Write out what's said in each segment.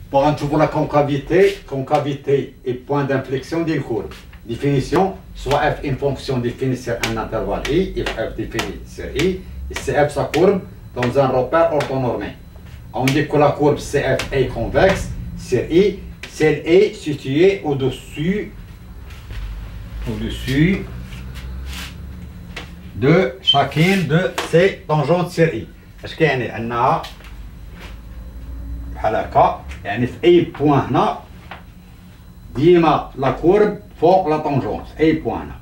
Pour trouver la concavité et point d'inflexion d'une courbe. Définition, soit f une fonction définie sur un intervalle i, et f définie sur i, et cf sa courbe dans un repère orthonormé. On dit que la courbe cf est convexe sur i si elle est située au-dessus de chacune de ces tangentes sur i. اش كيعني انها بحال هكا يعني في اي بوان هنا ديما لا كورب فوق لا طونجونت في اي بوان هنا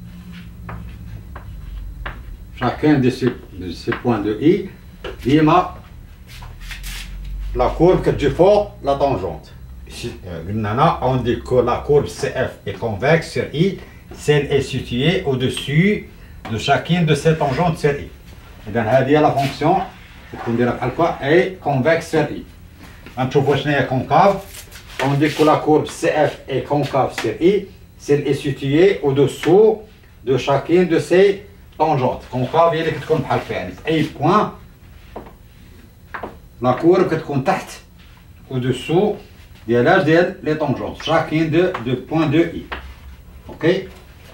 chacun de ces points de i ديما لا كورب كتجي فوق لا طونجونت. قلنا هنا on dit que la courbe CF est convexe sur i si elle est située au-dessus de chacune de ces tangentes sur i. إذا هذه هي لا فونكسيون تكون دايره بحال هكا اي كونفكس سير اي. غنشوفوا شنو هي كونكاف. On dit que la courbe CF est concave sur I si elle est située au-dessous de chacune de ces tangentes. Concave هي اللي كتكون بحال هكا يعني في أي بوان لا كورب كتكون تحت au-dessous ديال لي tangentes chacune de points de I. اوكي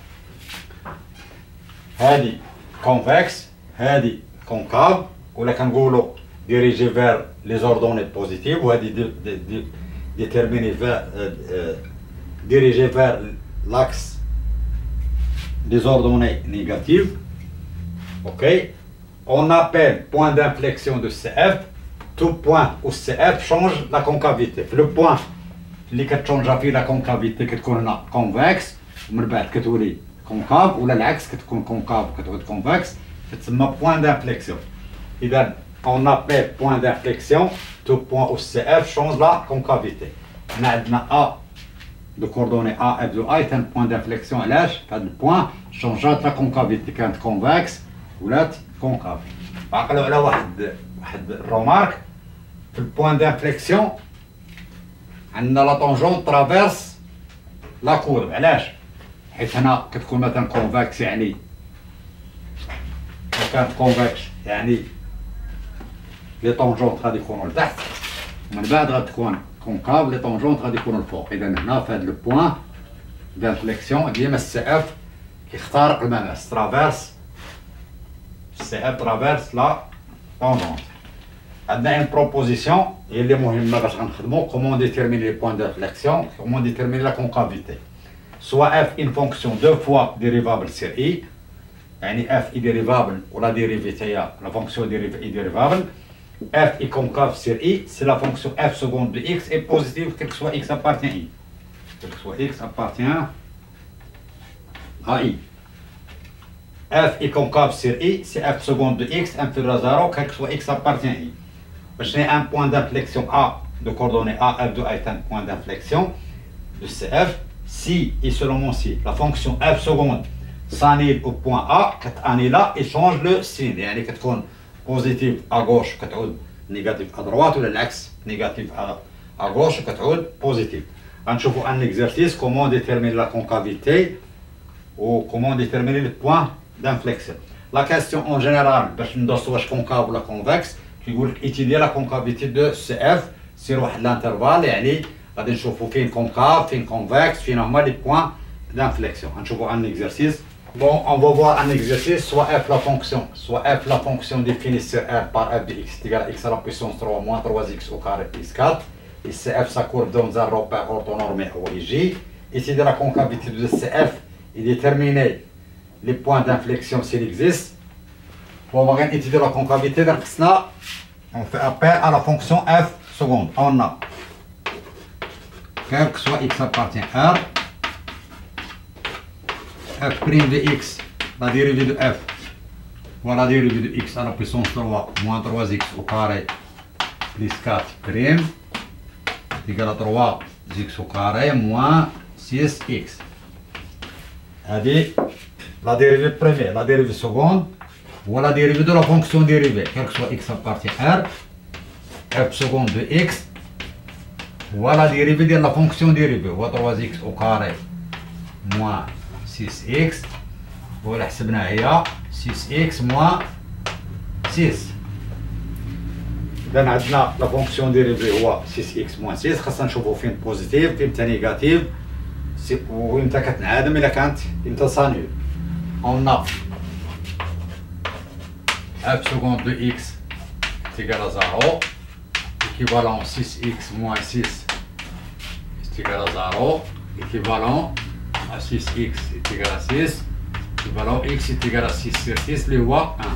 هذه كونفكس هذه كونكاف ولا كنقولوا dirigé vers les ordonnées positives وهذه déterminé vers dirigé vers l'axe des ordonnées négatives. Ok, on appelle point d'inflexion de CF tout point où CF change la concavité. Le point اللي كتشونجا فيه la concavité كتكون هنا convexe ومن بعد كتولي concave ولا العكس كتكون concave كتعود convexe تسمى point d'inflexion. إذا on appelle point d'inflexion tout point où CF change la concavité. On a A de coordonnées A, F de A est un point d'inflexion. علاش؟ فهاد البوان شونجات لا كونكافيتي كانت كونفكس ولات كونكاف. عقلوا على واحد الرومارك في البوان d'inflexion عندنا لا طونجون ترافيرس لا كورب. علاش؟ حيت هنا كتكون مثلا كونفكس يعني كانت كونفكس يعني لي طونجونت غادي يكونوا لتحت ومن بعد غتكون كونكاف لي طونجونت غادي يكونوا الفوق. اذا هنا في هذا البوان دانفليكسيون ديما السي اف كيخترق المماس ترافيرس السي اف ترافيرس لا طونجونت. عندنا اون بروبوزيسيون هي اللي مهمه باش غنخدمو كومون ديتيرميني لي بوان دانفليكسيون كومون ديتيرميني لا كونكافيتي. سوا اف اون فونكسيون دو فوا ديريفابل سير اي يعني اف اي ديريفابل ولا ديريفي تاهي لا فونكسيون ديريفي اي ديريفابل. F est concave sur I si la fonction f seconde de x est positive, quel que soit x appartient à I. Quel que soit x appartient à I. F est concave sur I si f seconde de x inférieur à 0, quel que soit x appartient à I. J'ai un point d'inflexion A de coordonnées A, f de A est un point d'inflexion de CF si et seulement si la fonction f seconde s'annule au point A, quand annule là et change le signe. يعني كتكون positif à gauche كتعود négatif à droite ou l'axe négatif à gauche كتعود positif. غنشوفوا un exercice comment déterminer la concavité ou comment déterminer le point d'inflexion. La question en général باش ندرسوا واش concave ولا convexe كيقول لك étudier la concavité de CF sur واحد l'intervalle يعني غادي نشوفوا فين concave فين convexe فين هما les points d'inflexion. غنشوفوا un exercice. Bon, on va voir un exercice, soit f la fonction définie sur R par f de x est égal à x à la puissance 3 moins 3x au carré plus 4. Et CF sa courbe dans un repère orthonormé au J. Ici de la concavité de CF et déterminer les points d'inflexion s'il existe. Pour voir étudier la concavité, on fait appel à la fonction f seconde. On a quel que soit x appartient à R. F' de x, la dérivée de f, voilà la dérivée de x à la puissance 3 moins 3x au carré plus 4' égale à 3x au carré moins 6x. C'est la dérivée première, la dérivée seconde, voilà la dérivée de la fonction dérivée, quel que soit x appartient à R, f seconde de x, voilà la dérivée de la fonction dérivée, voilà 3x au carré moins 6x ولا حسبناها هي 6x moins 6. إذا عندنا لا فونكسيون ديريفي هو 6x موان 6 خاصنا نشوفو فين بوزيتيف فين نيجاتيف وإمتى كتنعدم إلا كانت إمتى سانيل. On a f seconde de x est égal à 0, équivalent 6x moins 6 est égal à 0, équivalent à 6x est égal à 6, équivalent x est égal à 6 sur 6, le voie 1.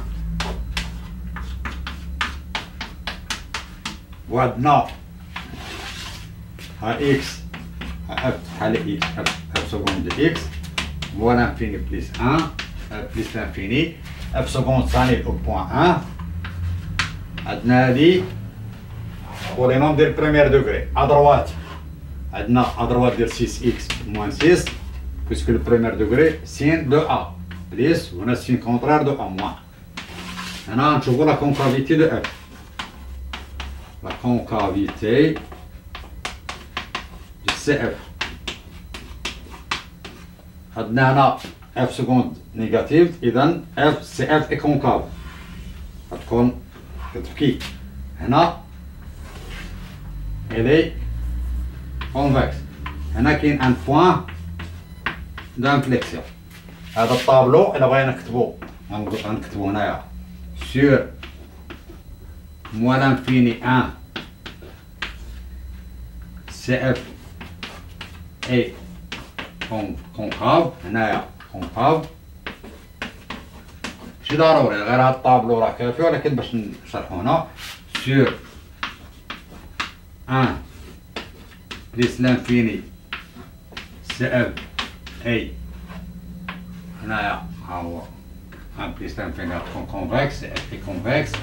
وعندنا ها x ها f بحال x f seconde de x moins l'infini plus 1 plus l'infini f seconde ثاني au point 1. عندنا هادي pour les nombres ديال premier degré à droite عندنا à droite ديال 6x moins 6 puisque le premier degré signe de a plus وهنا signe contraire de a moins. هنا نشوفوا la concavité de f. La concavité du CF. عندنا هنا F seconde négative إذا F CF est concave. غتكون كتبكي. هنا elle est convexe. هنا كاين un point d'inflexion. هذا الطابلو إلا بغينا نكتبو غنكتبو هنايا sur moins l'infini 1 CF est concave. هنايا concave ماشي ضروري غير هاد الطابلو راه كافي ولكن باش نشرحو هنا sur 1 plus l'infini CF est هنايا ها هو 1 plus l'infini غتكون convexe CF est convexe.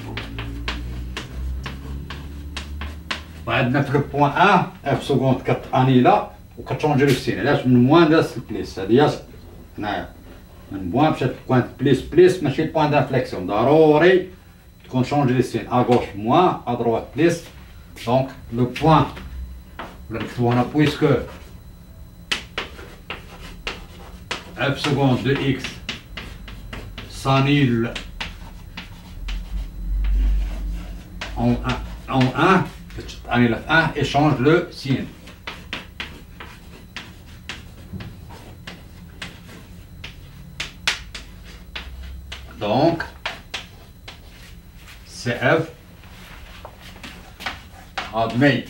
وعندنا في البوان 1 اف سكوند كتانيلا وكتشونجي لو سين. علاش؟ من موان دازت البليس هادي هنايا من موان مشات بوان بليس ماشي بوان دانفليكسيون ضروري تكون شونجي لو سين ا غوش موان ا دروات بليس. دونك لو بوان ولا نكتبو هنا بويسكو اف سكوند دو اكس s'annule en 1 annule 1 et change le signe. Donc, CF admet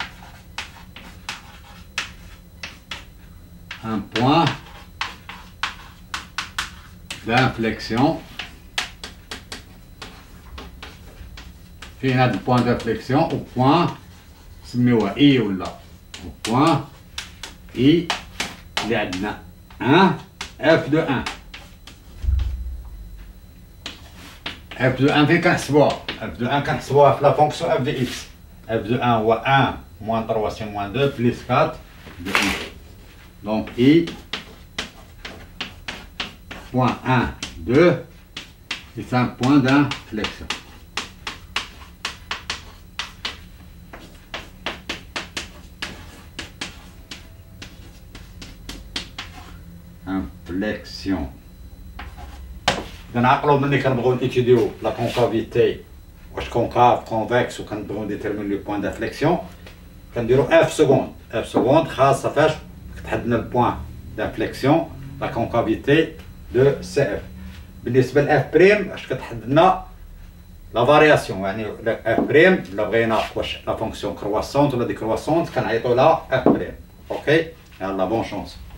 un point d'inflexion. في هذا البوان دانفليكسيون او بوان نسميوها اي ولا او بوان اي اللي عندنا 1 اف دو 1. اف دو 1 فين كنحسبوها؟ اف دو 1 كنحسبوها في لا فونكسيون اف دو اكس. اف دو 1 هو 1 موان 3 سي موان 2 بليس 4 دو 1. دونك اي بوان 1 2 c'est un point d'inflexion. Inflexion. إذا عقلوا مني كنبغيو نيتيديو لا كونكافيتي واش كونكاف كونفكس وكنبغيو نديتيرمين لو بوان دانفليكسيون كنديرو اف سكوند. اف سكوند خاصة فاش كتحددنا البوان دانفليكسيون لا كونكافيتي دو سي اف. بالنسبة لاف بريم اش كتحددنا لا فارياسيون يعني اف بريم الا بغينا واش لا فونكسيون كرواسونت ولا ديكرواسونت كنعيطو لها اف بريم. اوكي يلا بون شونس.